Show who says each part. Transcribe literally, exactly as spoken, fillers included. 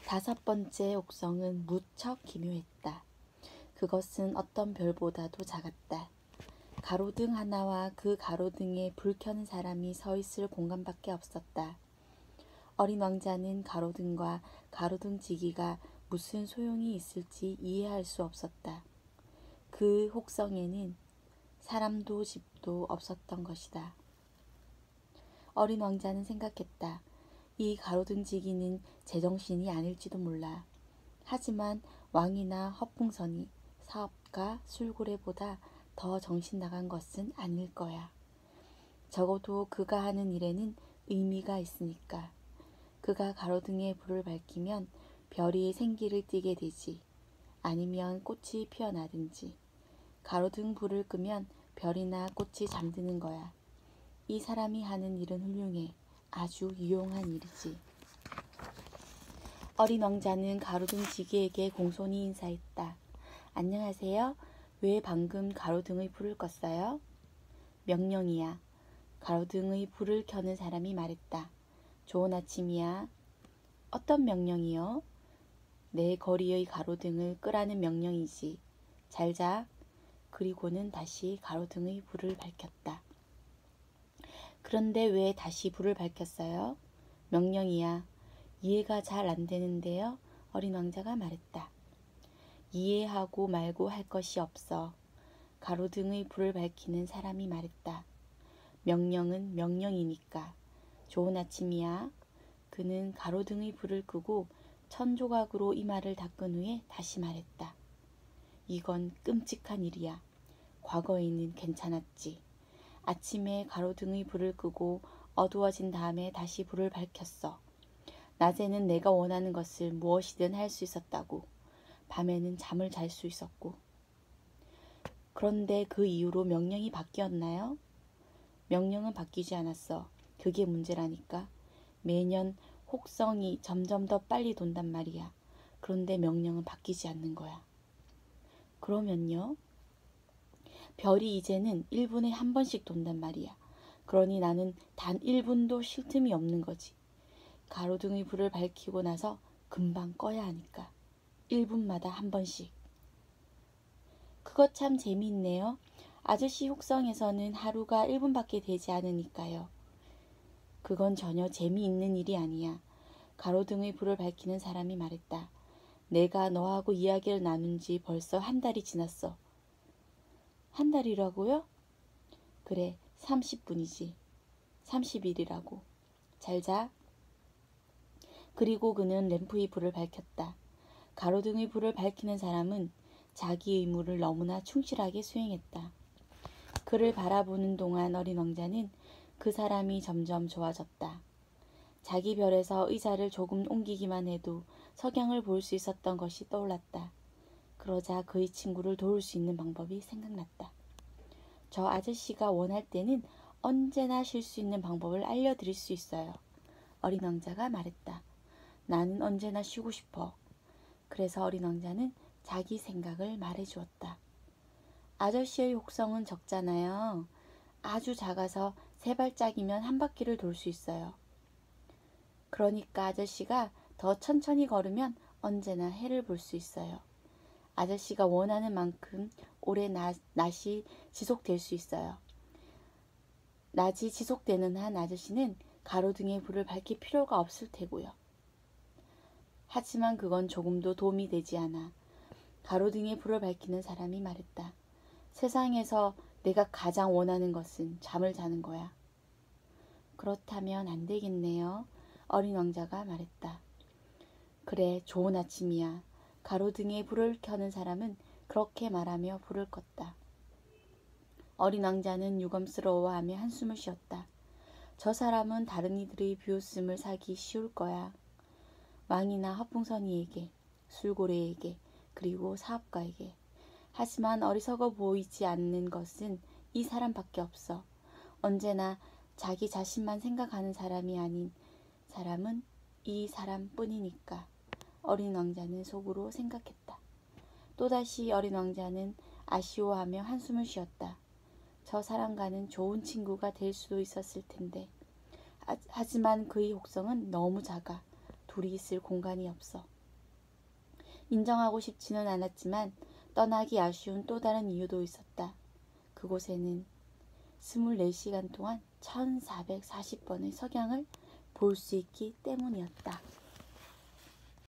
Speaker 1: 다섯 번째 옥성은 무척 기묘했다. 그것은 어떤 별보다도 작았다. 가로등 하나와 그 가로등에 불 켜는 사람이 서 있을 공간밖에 없었다. 어린 왕자는 가로등과 가로등지기가 무슨 소용이 있을지 이해할 수 없었다. 그 혹성에는 사람도 집도 없었던 것이다. 어린 왕자는 생각했다. 이 가로등지기는 제정신이 아닐지도 몰라. 하지만 왕이나 허풍선이 사업가 술고래보다 더 정신 나간 것은 아닐 거야. 적어도 그가 하는 일에는 의미가 있으니까. 그가 가로등에 불을 밝히면 별이 생기를 띠게 되지. 아니면 꽃이 피어나든지. 가로등 불을 끄면 별이나 꽃이 잠드는 거야. 이 사람이 하는 일은 훌륭해. 아주 유용한 일이지. 어린 왕자는 가로등 지기에게 공손히 인사했다. 안녕하세요. 왜 방금 가로등의 불을 껐어요? 명령이야. 가로등의 불을 켜는 사람이 말했다. 좋은 아침이야. 어떤 명령이요? 내 거리의 가로등을 끄라는 명령이지. 잘 자. 그리고는 다시 가로등의 불을 밝혔다. 그런데 왜 다시 불을 밝혔어요? 명령이야. 이해가 잘 안 되는데요. 어린 왕자가 말했다. 이해하고 말고 할 것이 없어. 가로등의 불을 밝히는 사람이 말했다. 명령은 명령이니까. 좋은 아침이야. 그는 가로등의 불을 끄고 천조각으로 이마를 닦은 후에 다시 말했다. 이건 끔찍한 일이야. 과거에는 괜찮았지. 아침에 가로등의 불을 끄고 어두워진 다음에 다시 불을 밝혔어. 낮에는 내가 원하는 것을 무엇이든 할 수 있었다고. 밤에는 잠을 잘 수 있었고. 그런데 그 이후로 명령이 바뀌었나요? 명령은 바뀌지 않았어. 그게 문제라니까. 매년 혹성이 점점 더 빨리 돈단 말이야. 그런데 명령은 바뀌지 않는 거야. 그러면요? 별이 이제는 일 분에 한 번씩 돈단 말이야. 그러니 나는 단 일 분도 쉴 틈이 없는 거지. 가로등의 불을 밝히고 나서 금방 꺼야 하니까. 일 분마다 한 번씩. 그거 참 재미있네요. 아저씨 혹성에서는 하루가 일 분밖에 되지 않으니까요. 그건 전혀 재미있는 일이 아니야. 가로등의 불을 밝히는 사람이 말했다. 내가 너하고 이야기를 나눈 지 벌써 한 달이 지났어. 한 달이라고요? 그래, 삼십 분이지. 삼십 일이라고. 잘 자. 그리고 그는 램프의 불을 밝혔다. 가로등의 불을 밝히는 사람은 자기 의무를 너무나 충실하게 수행했다. 그를 바라보는 동안 어린 왕자는 그 사람이 점점 좋아졌다. 자기 별에서 의자를 조금 옮기기만 해도 석양을 볼 수 있었던 것이 떠올랐다. 그러자 그의 친구를 도울 수 있는 방법이 생각났다. 저 아저씨가 원할 때는 언제나 쉴 수 있는 방법을 알려드릴 수 있어요. 어린 왕자가 말했다. 나는 언제나 쉬고 싶어. 그래서 어린 왕자는 자기 생각을 말해주었다. 아저씨의 혹성은 적잖아요. 아주 작아서 세 발짝이면 한 바퀴를 돌 수 있어요. 그러니까 아저씨가 더 천천히 걸으면 언제나 해를 볼 수 있어요. 아저씨가 원하는 만큼 오래 낮, 낮이 지속될 수 있어요. 낮이 지속되는 한 아저씨는 가로등의 불을 밝힐 필요가 없을 테고요. 하지만 그건 조금도 도움이 되지 않아. 가로등의 불을 밝히는 사람이 말했다. 세상에서 내가 가장 원하는 것은 잠을 자는 거야. 그렇다면 안 되겠네요. 어린 왕자가 말했다. 그래, 좋은 아침이야. 가로등에 불을 켜는 사람은 그렇게 말하며 불을 껐다. 어린 왕자는 유감스러워하며 한숨을 쉬었다. 저 사람은 다른 이들의 비웃음을 사기 쉬울 거야. 왕이나 허풍선이에게, 술고래에게, 그리고 사업가에게. 하지만 어리석어 보이지 않는 것은 이 사람밖에 없어. 언제나 자기 자신만 생각하는 사람이 아닌 사람은 이 사람뿐이니까. 어린 왕자는 속으로 생각했다. 또다시 어린 왕자는 아쉬워하며 한숨을 쉬었다. 저 사람과는 좋은 친구가 될 수도 있었을 텐데. 하, 하지만 그의 혹성은 너무 작아. 둘이 있을 공간이 없어. 인정하고 싶지는 않았지만 떠나기 아쉬운 또 다른 이유도 있었다. 그곳에는 스물네 시간 동안 천사백사십 번의 석양을 볼 수 있기 때문이었다.